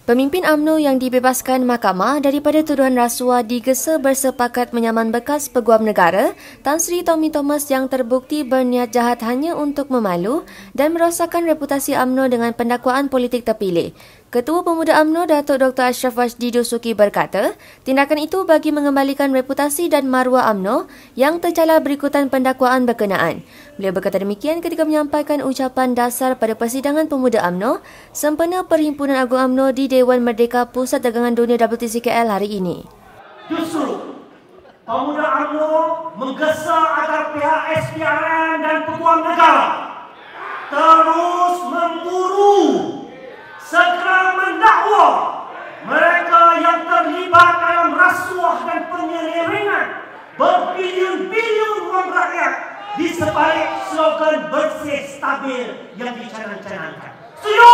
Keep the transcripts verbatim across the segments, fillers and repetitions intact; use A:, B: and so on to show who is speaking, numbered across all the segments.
A: Pemimpin U M N O yang dibebaskan mahkamah daripada tuduhan rasuah digesa bersepakat menyaman bekas Peguam Negara Tan Sri Tommy Thomas yang terbukti berniat jahat hanya untuk memalu dan merosakkan reputasi U M N O dengan pendakwaan politik terpilih. Ketua Pemuda U M N O Datuk Doktor Ashraf Rashidi Dosuki berkata, tindakan itu bagi mengembalikan reputasi dan maruah U M N O yang tercalar berikutan pendakwaan berkenaan. Beliau berkata demikian ketika menyampaikan ucapan dasar pada persidangan Pemuda U M N O sempena Perhimpunan Agung U M N O di Dewan Merdeka Pusat Dagangan Dunia W T C K L hari ini.
B: Justru Pemuda U M N O menggesa agar pihak S P R M dan Peguam Negara terus memburu, segera mendakwa mereka yang terlibat dalam rasuah dan penyelewengan berbilion-bilion wang rakyat di sebalik slogan bersih stabil yang dicanang-canangkan. Setuju?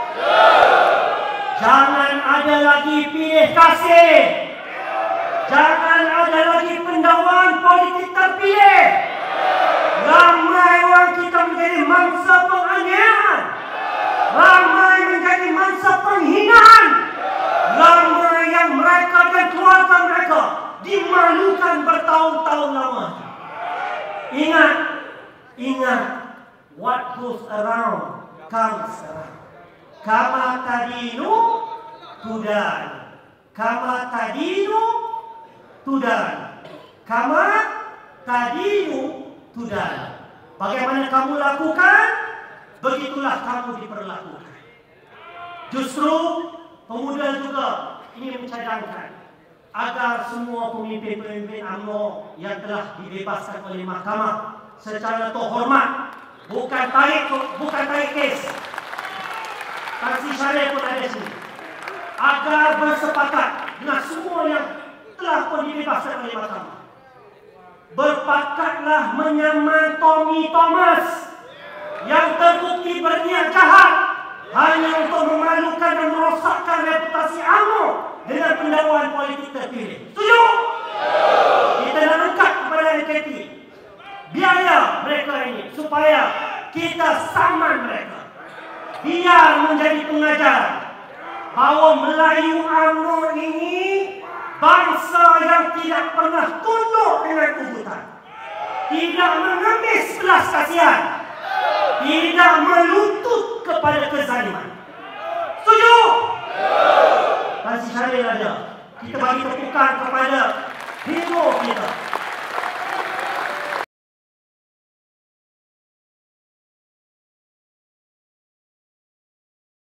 B: Jangan ada lagi pilih kasih. Jangan ada lagi pendakwaan politik terpilih. Ramai orang kita menjadi mangsa penganiayaan. Ramai menjadi mangsa penghinaan. Ramai yang mereka dan keluarga mereka dimalukan bertahun-tahun lama. Ingat, ingat, what goes around comes around. Kama tadinu tudan. Kama tadinu tudan. Kama tadinu tudan. Bagaimana kamu lakukan, begitulah kamu diperlakukan. Justru pemuda juga ini mencadangkan agar semua pemimpin-pemimpin U M N O yang telah dibebaskan oleh mahkamah secara terhormat, bukan tarik bukan tarik kes. Taksi syariah pun ada sini. Agar bersepakat dengan semua yang telah pun dibebaskan oleh mahkamah. Berpakatlah menyaman Tommy Thomas yang terbukti berniat jahat hanya untuk memalukan dan merosakkan reputasi U M N O dengan pendakwaan politik terpilih. Setuju? Kita nak angkat kepada N K T biaya mereka ini supaya kita saman mereka. Biar menjadi pengajaran bahawa Melayu U M N O ini bangsa yang tidak pernah tunduk dengan ugutan, tidak mengemis belas kasihan, tidak melutut kepada kezaliman. Setuju? Kasih syariah ada. Kita bagi tepukan kepada hero kita.